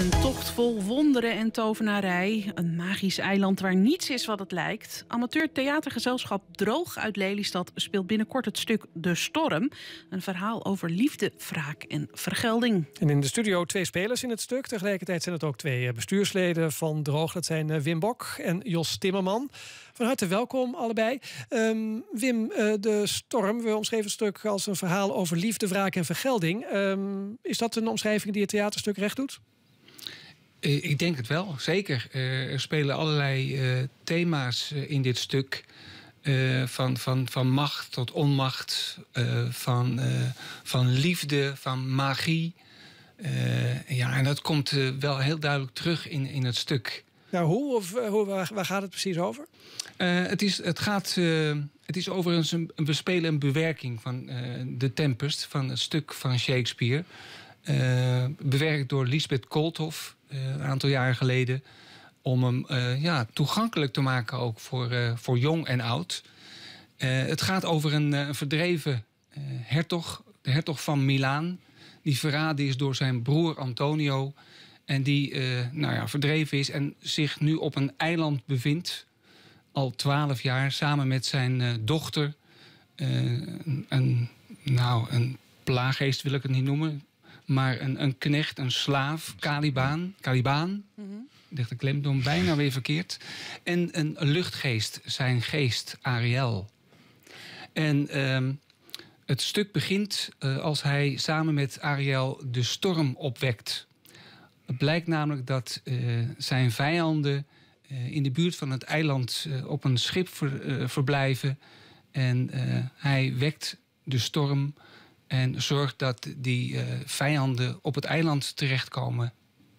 Een tocht vol wonderen en tovenarij. Een magisch eiland waar niets is wat het lijkt. Amateur theatergezelschap Droog uit Lelystad speelt binnenkort het stuk De Storm. Een verhaal over liefde, wraak en vergelding. En in de studio 2 spelers in het stuk. Tegelijkertijd zijn het ook 2 bestuursleden van Droog. Dat zijn Wim Bok en Jos Timmerman. Van harte welkom allebei. Wim, De Storm, we omschreven het stuk als een verhaal over liefde, wraak en vergelding. Is dat een omschrijving die het theaterstuk recht doet? Ik denk het wel, zeker. Er spelen allerlei thema's in dit stuk. Van macht tot onmacht. Van liefde, van magie. En dat komt wel heel duidelijk terug in het stuk. Nou, waar gaat het precies over? Het is overigens we spelen een bewerking van The Tempest, van het stuk van Shakespeare. Bewerkt door Lisbeth Koolthof een aantal jaren geleden. Om hem toegankelijk te maken ook voor jong en oud. Het gaat over een verdreven hertog, de hertog van Milaan. Die verraden is door zijn broer Antonio. En die verdreven is en zich nu op een eiland bevindt. Al 12 jaar, samen met zijn dochter. Een plaaggeest wil ik het niet noemen. Maar een knecht, een slaaf, Caliban. Mm-hmm. Ik dacht de klemtoon bijna weer verkeerd. En een luchtgeest, zijn geest, Ariel. En het stuk begint als hij samen met Ariel de storm opwekt. Het blijkt namelijk dat zijn vijanden in de buurt van het eiland op een schip verblijven. En hij wekt de storm en zorgt dat die vijanden op het eiland terechtkomen.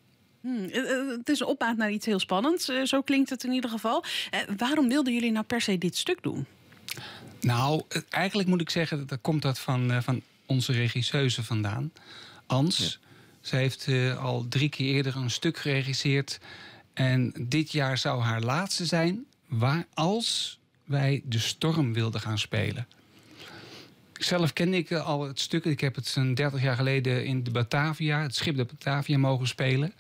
Het is een opmaat naar iets heel spannends. Zo klinkt het in ieder geval. Waarom wilden jullie nou per se dit stuk doen? Nou, eigenlijk moet ik zeggen, dat komt dat van onze regisseuse vandaan. Ans. Ja. Zij heeft al 3 keer eerder een stuk geregisseerd. En dit jaar zou haar laatste zijn als wij De Storm wilden gaan spelen. Zelf kende ik al het stuk. Ik heb het zo'n 30 jaar geleden in de Batavia, het schip de Batavia, mogen spelen.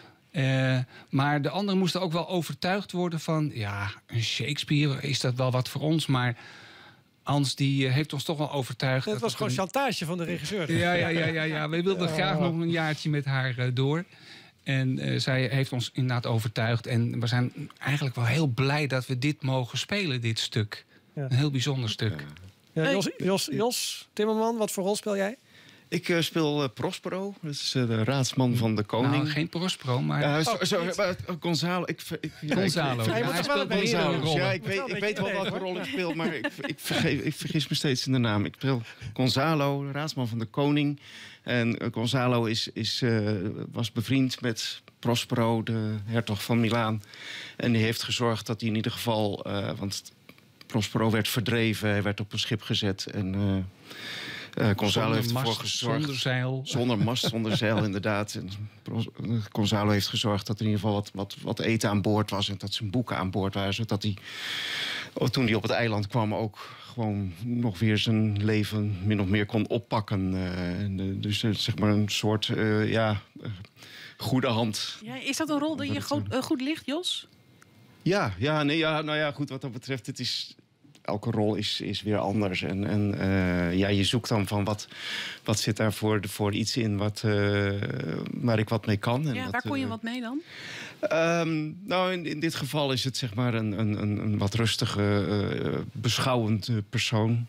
Maar de anderen moesten ook wel overtuigd worden van... ja, een Shakespeare, is dat wel wat voor ons? Maar Hans die heeft ons toch wel overtuigd. Het was gewoon chantage van de regisseur. Ja. Wij wilden graag nog een jaartje met haar door. En zij heeft ons inderdaad overtuigd. En we zijn eigenlijk wel heel blij dat we dit mogen spelen, dit stuk. Ja. Een heel bijzonder stuk. Ja, Jos Timmerman, wat voor rol speel jij? Ik speel Prospero, dat is de raadsman van de koning. Nou, geen Prospero, maar... Gonzalo. Gonzalo. Ja, ik weet wel welke rol ik speel, maar ik vergis me steeds in de naam. Ik speel Gonzalo, raadsman van de koning. En Gonzalo was bevriend met Prospero, de hertog van Milaan. En die heeft gezorgd dat hij in ieder geval... want Prospero werd verdreven, hij werd op een schip gezet en... Gonzalo heeft ervoor gezorgd. Zonder zeil. Zonder mast, zonder zeil, inderdaad. En Gonzalo heeft gezorgd dat er in ieder geval wat eten aan boord was. En dat zijn boeken aan boord waren. Zodat hij, toen hij op het eiland kwam, ook gewoon nog weer zijn leven min of meer kon oppakken. Dus zeg maar een soort goede hand. Ja, is dat een rol die je goed ligt, Jos? Goed, wat dat betreft, het is... Elke rol is weer anders. En je zoekt dan van wat zit daar voor iets in waar ik wat mee kan. En waar kon je wat mee dan? In dit geval is het zeg maar een wat rustige, beschouwend persoon.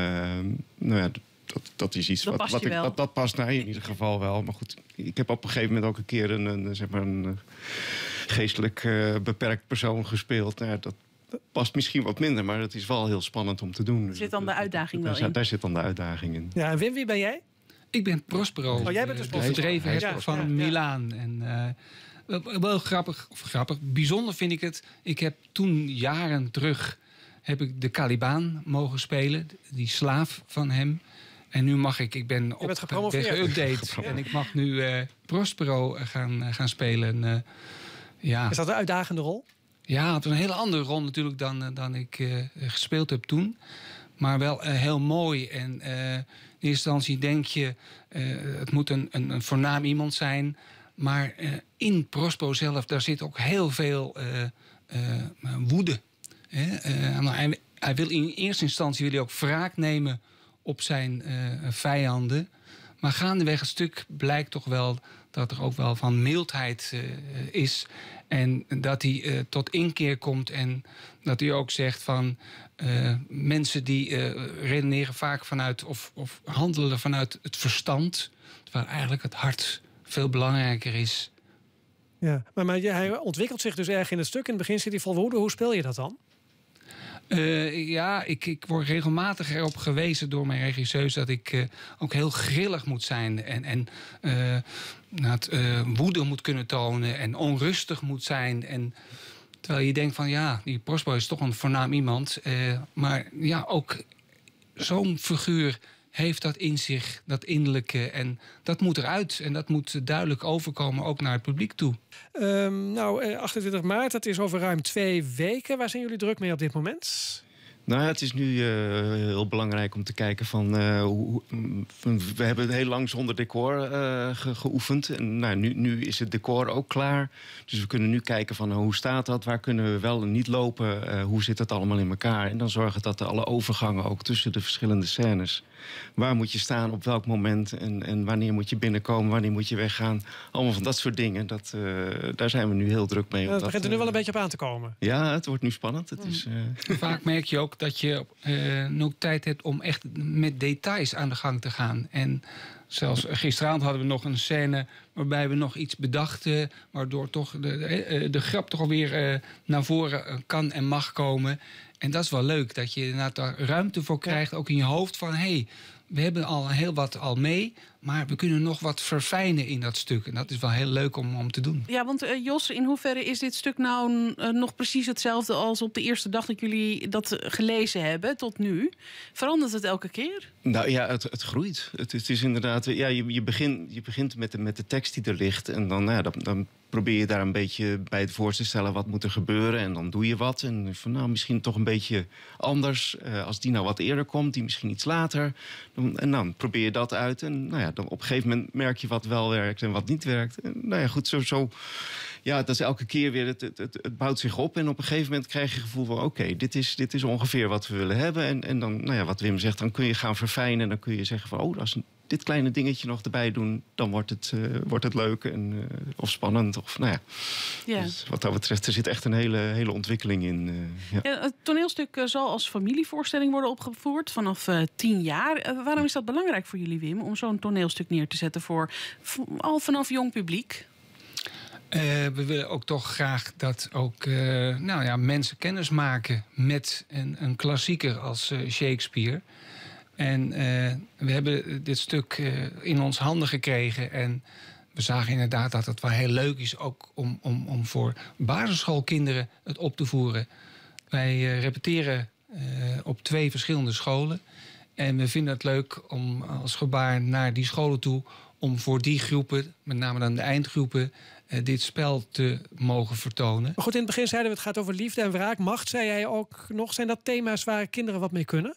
Dat is iets dat past naar in ieder geval wel. Maar goed, ik heb op een gegeven moment ook een keer een geestelijk beperkt persoon gespeeld. Dat past misschien wat minder, maar het is wel heel spannend om te doen. Zit dan de uitdaging wel in? Daar zit dan de uitdaging in. Ja, en Wim, wie ben jij? Ik ben Prospero. Jij bent dus de verdreven hertog van Milaan. En wel grappig, bijzonder vind ik het. Ik heb toen jaren terug heb ik de Caliban mogen spelen, die slaaf van hem. En nu mag ik ben geüpdate en ik mag nu Prospero gaan spelen. Is dat een uitdagende rol? Ja, het was een hele andere rol natuurlijk dan ik gespeeld heb toen. Maar wel heel mooi. En in eerste instantie denk je, het moet een voornaam iemand zijn. Maar in Prospero zelf, daar zit ook heel veel woede. Hij wil in eerste instantie ook wraak nemen op zijn vijanden. Maar gaandeweg het stuk blijkt toch wel dat er ook wel van mildheid is. En dat hij tot inkeer komt. En dat hij ook zegt van mensen die redeneren vaak vanuit of handelen vanuit het verstand. Terwijl eigenlijk het hart veel belangrijker is. Ja, maar hij ontwikkelt zich dus erg in het stuk. In het begin zit hij vol woede. Hoe speel je dat dan? Ik word regelmatig erop gewezen door mijn regisseus dat ik ook heel grillig moet zijn. En woede moet kunnen tonen en onrustig moet zijn. En terwijl je denkt van die Prospero is toch een voornaam iemand. Maar ja, ook zo'n figuur heeft dat in zich, dat innerlijke. En dat moet eruit. En dat moet duidelijk overkomen, ook naar het publiek toe. 28 maart, dat is over ruim 2 weken. Waar zijn jullie druk mee op dit moment? Nou, het is nu heel belangrijk om te kijken van... we hebben heel lang zonder decor geoefend. En nu is het decor ook klaar. Dus we kunnen nu kijken van hoe staat dat? Waar kunnen we wel en niet lopen? Hoe zit dat allemaal in elkaar? En dan zorgen dat alle overgangen ook tussen de verschillende scènes... Waar moet je staan, op welk moment en wanneer moet je binnenkomen, wanneer moet je weggaan. Allemaal van dat soort dingen. Daar zijn we nu heel druk mee. Het begint er nu wel een beetje op aan te komen. Ja, het wordt nu spannend. Vaak merk je ook dat je nog tijd hebt om echt met details aan de gang te gaan. En zelfs gisteravond hadden we nog een scène waarbij we nog iets bedachten, waardoor toch de grap toch alweer naar voren kan en mag komen. En dat is wel leuk, dat je inderdaad daar ruimte voor krijgt, ook in je hoofd van we hebben al heel wat al mee, maar we kunnen nog wat verfijnen in dat stuk. En dat is wel heel leuk om te doen. Ja, want Jos, in hoeverre is dit stuk nou nog precies hetzelfde als op de eerste dag dat jullie dat gelezen hebben tot nu? Verandert het elke keer? Nou ja, het groeit. Het is inderdaad, je begint met de tekst die er ligt en dan probeer je daar een beetje bij voor te stellen wat moet er gebeuren. En dan doe je wat. En van misschien toch een beetje anders. Als die nou wat eerder komt, die misschien iets later. En dan probeer je dat uit. En dan op een gegeven moment merk je wat wel werkt en wat niet werkt. En goed, zo. Ja, dat is elke keer weer, het bouwt zich op. En op een gegeven moment krijg je het gevoel van oké, dit is ongeveer wat we willen hebben. En dan, wat Wim zegt, dan kun je gaan verfijnen. En dan kun je zeggen van als dit kleine dingetje nog erbij doen, dan wordt het leuk of spannend. Of, Dus wat dat betreft, er zit echt een hele ontwikkeling in. Het toneelstuk zal als familievoorstelling worden opgevoerd vanaf 10 jaar. Waarom is dat belangrijk voor jullie, Wim, om zo'n toneelstuk neer te zetten voor al vanaf jong publiek? We willen ook toch graag dat ook mensen kennis maken met een klassieker als Shakespeare. En we hebben dit stuk in ons handen gekregen. En we zagen inderdaad dat het wel heel leuk is ook om voor basisschoolkinderen het op te voeren. Wij repeteren op 2 verschillende scholen. En we vinden het leuk om als gebaar naar die scholen toe om voor die groepen, met name dan de eindgroepen, dit spel te mogen vertonen. Maar goed, in het begin zeiden we het gaat over liefde en wraak. Macht, zei jij ook nog. Zijn dat thema's waar kinderen wat mee kunnen?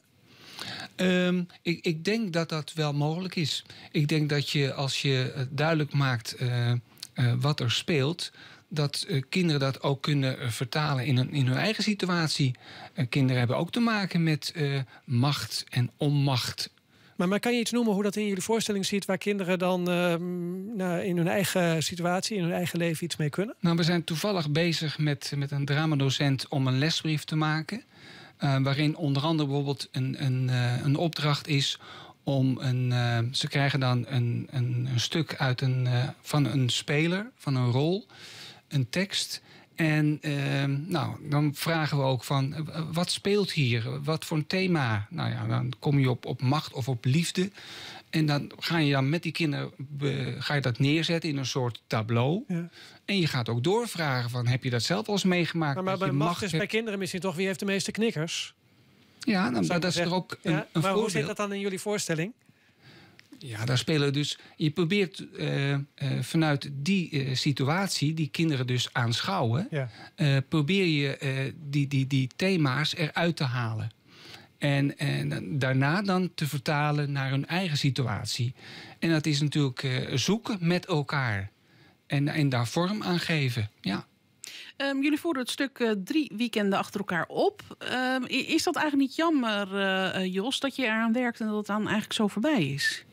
Ik denk dat dat wel mogelijk is. Ik denk dat je, als je duidelijk maakt wat er speelt, dat kinderen dat ook kunnen vertalen in hun eigen situatie. Kinderen hebben ook te maken met macht en onmacht. Maar kan je iets noemen hoe dat in jullie voorstelling zit, waar kinderen dan in hun eigen situatie, in hun eigen leven iets mee kunnen? Nou, we zijn toevallig bezig met een dramadocent om een lesbrief te maken. Waarin onder andere bijvoorbeeld een opdracht is om ze krijgen dan een stuk uit van een speler, van een rol, een tekst. En dan vragen we ook van, wat speelt hier? Wat voor een thema? Dan kom je op macht of op liefde. En dan ga je dan met die kinderen dat neerzetten in een soort tableau. Ja. En je gaat ook doorvragen van, heb je dat zelf al eens meegemaakt? Maar bij macht is bij kinderen misschien toch, wie heeft de meeste knikkers? Ja, dat is er ook een voorbeeld. Maar hoe zit dat dan in jullie voorstelling? Ja, daar spelen dus. Je probeert vanuit die situatie, die kinderen dus aanschouwen, probeer je die thema's eruit te halen. En daarna dan te vertalen naar hun eigen situatie. En dat is natuurlijk zoeken met elkaar. en daar vorm aan geven. Ja. Jullie voeren het stuk 3 weekenden achter elkaar op. Is dat eigenlijk niet jammer, Jos, dat je eraan werkt en dat het dan eigenlijk zo voorbij is?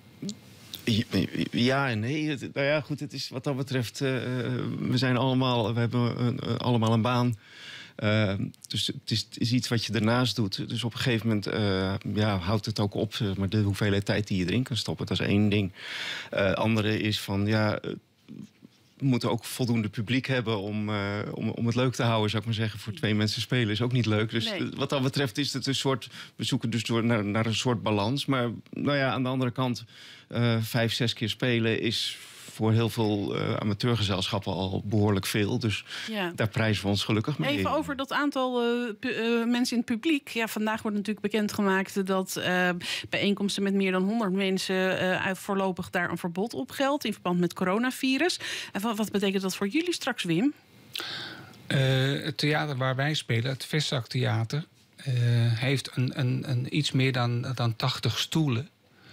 Ja en nee. Nou ja, goed, het is wat dat betreft... we hebben allemaal een baan. Dus het is iets wat je daarnaast doet. Dus op een gegeven moment houdt het ook op. Maar de hoeveelheid tijd die je erin kan stoppen, dat is één ding. Andere is van... we moeten ook voldoende publiek hebben om het leuk te houden, zou ik maar zeggen. Voor 2 mensen spelen is ook niet leuk. Dus wat dat betreft is het een soort... We zoeken dus naar een soort balans. Maar aan de andere kant, 5, 6 keer spelen is voor heel veel amateurgezelschappen al behoorlijk veel. Dus daar prijzen we ons gelukkig mee. Even over dat aantal mensen in het publiek. Ja, vandaag wordt natuurlijk bekendgemaakt dat bijeenkomsten met meer dan 100 mensen voorlopig daar een verbod op geldt in verband met coronavirus. En wat betekent dat voor jullie straks, Wim? Het theater waar wij spelen, het Vestzaktheater, heeft een iets meer dan 80 stoelen.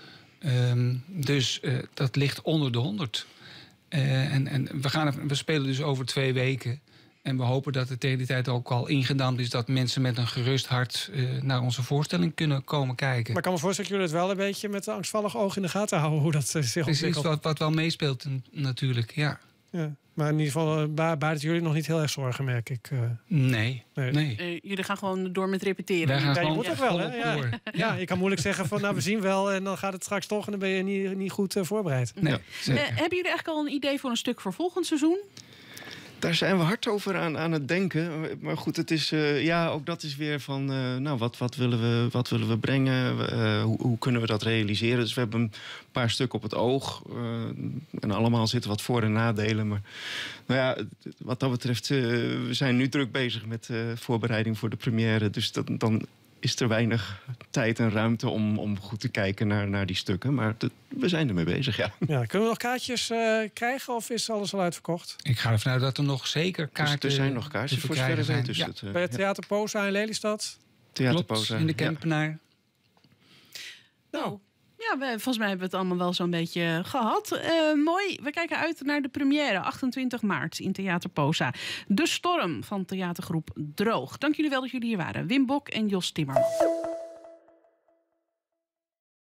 Dus dat ligt onder de 100. En we spelen dus over 2 weken. En we hopen dat het tegen die tijd ook al ingedampt is... dat mensen met een gerust hart naar onze voorstelling kunnen komen kijken. Maar ik kan me voorstellen dat jullie het wel een beetje met een angstvallig oog in de gaten houden... hoe dat zich ontwikkelt. Het is iets wat wel meespeelt natuurlijk, ja. Maar in ieder geval baart het jullie nog niet heel erg zorgen, merk ik. Nee. Jullie gaan gewoon door met repeteren. Je moet ook wel, hè? Ja, je kan moeilijk zeggen van, we zien wel... en dan gaat het straks toch en dan ben je niet goed voorbereid. Nee. Hebben jullie eigenlijk al een idee voor een stuk voor volgend seizoen? Daar zijn we hard over aan het denken. Maar goed, het is, ook dat is weer van... wat willen we brengen? Hoe kunnen we dat realiseren? Dus we hebben een paar stukken op het oog. En allemaal zitten wat voor- en nadelen. Maar wat dat betreft... we zijn nu druk bezig met voorbereiding voor de première. Dus dan is er weinig tijd en ruimte om goed te kijken naar die stukken. Maar we zijn ermee bezig, ja. Kunnen we nog kaartjes krijgen of is alles al uitverkocht? Ik ga ervan uit dat er nog zeker kaarten... Dus er zijn nog kaartjes voor zover zijn. Dus bij het Theater Posa in Lelystad? Theater Posa. In de Kempenaar. Nou... Ja, volgens mij hebben we het allemaal wel zo'n beetje gehad. Mooi. We kijken uit naar de première 28 maart in Theater Posa. De Storm van theatergroep Droog. Dank jullie wel dat jullie hier waren. Wim Bok en Jos Timmerman.